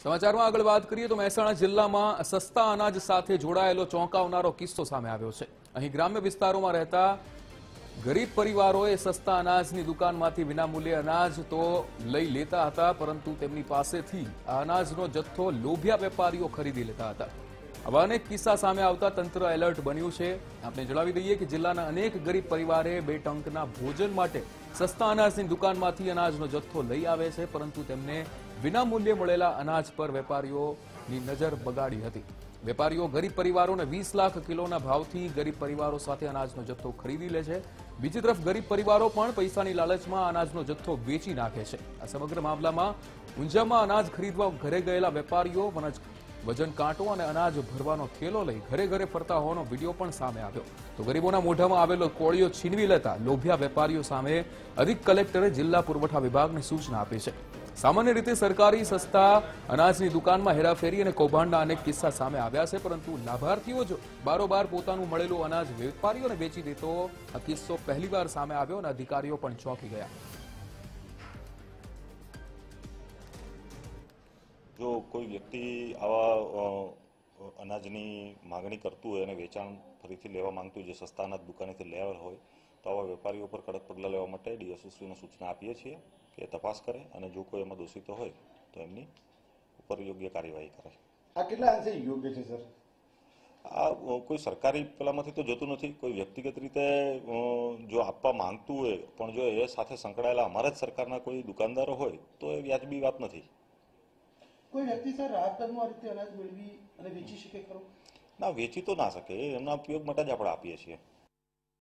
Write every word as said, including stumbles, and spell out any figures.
સમાચારમાં આગળ વાત કરીએ તો મહેસાણા જિલ્લામાં સસ્તા અનાજ સાથે જોડાયેલો ચોંકાવનારો કિસ્સો સામે આવ્યો છે। અહીં ગ્રામ્ય વિસ્તારોમાં રહેતા ગરીબ પરિવારોએ સસ્તા અનાજની દુકાનમાંથી વિનામૂલ્યે અનાજ તો લઈ લેતા હતા, પરંતુ તેમની પાસેથી આ અનાજનો જથ્થો લોભિયા વેપારીઓ ખરીદી લેતા હતા। આવા અનેક કિસ્સા સામે આવતા તંત્ર એલર્ટ બન્યું છે। આપણે જણાવી દઈએ કે જિલ્લાના અનેક ગરીબ પરિવારે બે ટંકના ભોજન માટે સસ્તા અનાજની દુકાનમાંથી અનાજનો જથ્થો લઈ આવે છે, પરંતુ તેમને વિનામૂલ્યે મળેલા અનાજ પર વેપારીઓની નજર બગાડી હતી। વેપારીઓ ગરીબ પરિવારોને વીસ લાખ કિલોના ભાવથી ગરીબ પરિવારો સાથે અનાજનો જથ્થો ખરીદી લે છે। બીજી તરફ ગરીબ પરિવારો પણ પૈસાની લાલચમાં અનાજનો જથ્થો વેચી નાખે છે। આ સમગ્ર મામલામાં ઊંઝામાં અનાજ ખરીદવા ઘરે ગયેલા વેપારીઓ વજન કાંટો અને અનાજ ભરવાનો થેલો લઈ ઘરે ઘરે ફરતા હોવાનો વિડીયો પણ સામે આવ્યો। તો ગરીબોના મોઢામાં આવેલો કોળિયો છીનવી લેતા લોભિયા વેપારીઓ સામે અધિક કલેક્ટરે જિલ્લા પુરવઠા વિભાગને સૂચના આપી છે। સામાન્ય રીતે સરકારી સસ્તા અનાજની દુકાનમાં હેરાફેરી અને કૌભાંડના અનેક કિસ્સા સામે આવ્યા છે, પરંતુ લાભાર્થીઓ જ બારોબાર પોતાનું મળેલું અનાજ વેપારીઓને વેચી દેતો આ કિસ્સો પહેલીવાર સામે આવ્યો અને અધિકારીઓ પણ ચોંકી ગયા। જો કોઈ વ્યક્તિ આવા અનાજની માગણી કરતું હોય અને વેચાણ ફરીથી લેવા માંગતું હોય, જે સસ્તા અનાજ દુકાનેથી લેવા હોય, તો આવા વેપારીઓ પર કડક પગલાં લેવા માટે ડીએસએસપીને સૂચના આપીએ છીએ કે તપાસ કરે અને જો કોઈ એમાં દોષિતો હોય તો એમની ઉપર યોગ્ય કાર્યવાહી કરે। આ કેટલા અંશે યોગ્ય છે સર? આ કોઈ સરકારી પેલામાંથી તો જતું નથી, કોઈ વ્યક્તિગત રીતે જો આપવા માંગતું હોય પણ જો એ સાથે સંકળાયેલા અમારા જ સરકારના કોઈ દુકાનદારો હોય તો એ વ્યાજબી વાત નથી। કોઈ વ્યક્તિ સર રાહત દરમાં આ રીતે અનાજ મેળવી અને વેચી શકે ખરો? ના, વેચી તો ના શકે, એમના ઉપયોગ માટે જ આપણે આપીએ છીએ।